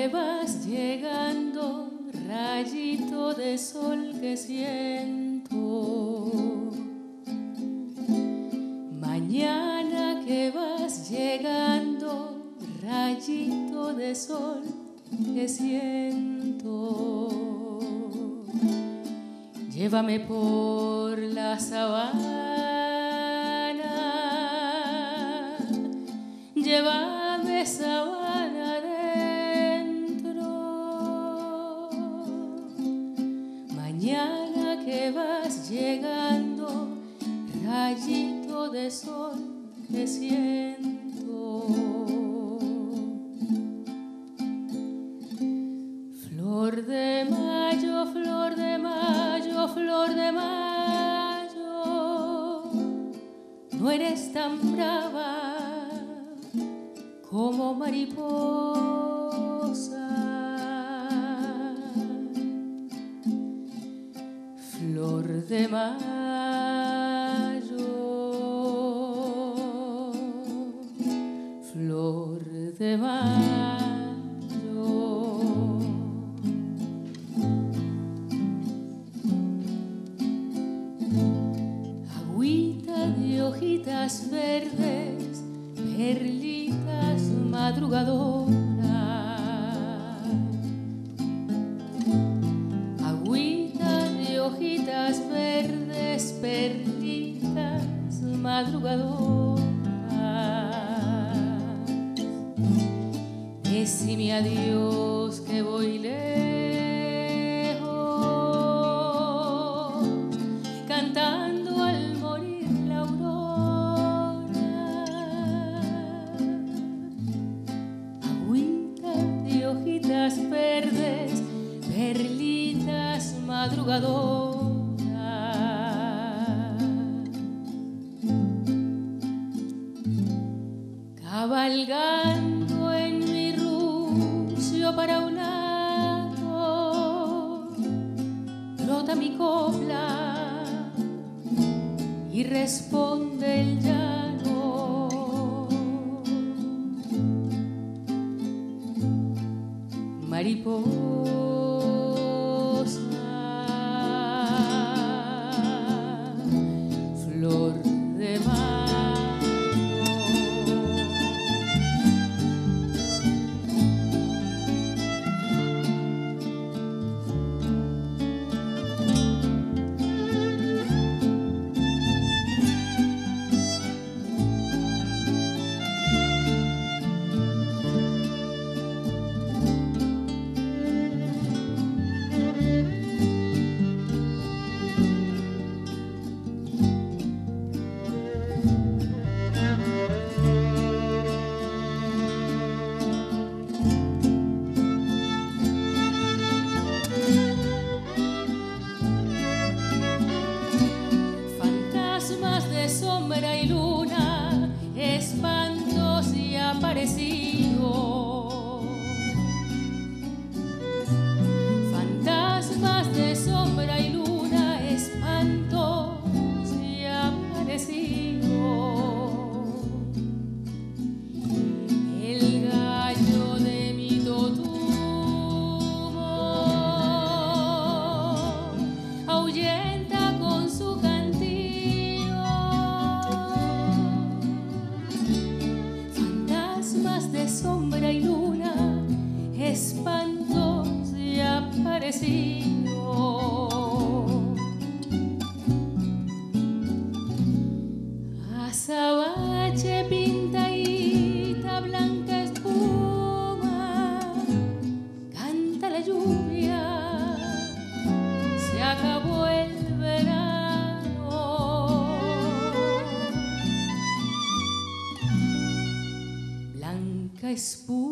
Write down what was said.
que vas llegando, rayito de sol que siento. Mañana que vas llegando, rayito de sol que siento. Llévame por la sabana, llévame sabana adentro. Mañana que vas llegando, rayito de sol que siento. Flor de mayo, flor de mayo, flor de mayo, no eres tan brava como mariposa. Flor de mayo, flor de mayo. Agüita de hojitas verdes, perlitas madrugadoras. Agüita de hojitas verdes, perlitas madrugadoras. Decime adiós que voy lejos, cantando al morir la aurora. Agüita de hojitas verdes, perlitas madrugadoras. Cabalgando en mi rucio para un lado, brota mi copla y responde el llano. Mariposa, flor de mayo. Fantasmas de sombra y luna, espantos y aparecidos. Fantasmas de sombra y luna, espantos y aparecidos. El gallo de mi totumo ahuyenta con su cantillo. Fantasmas de sombra y luna, espantos y aparecidos. Azabache pintadita, blanca espuma, canta la lluvia, se acabó el verano. Blanca espuma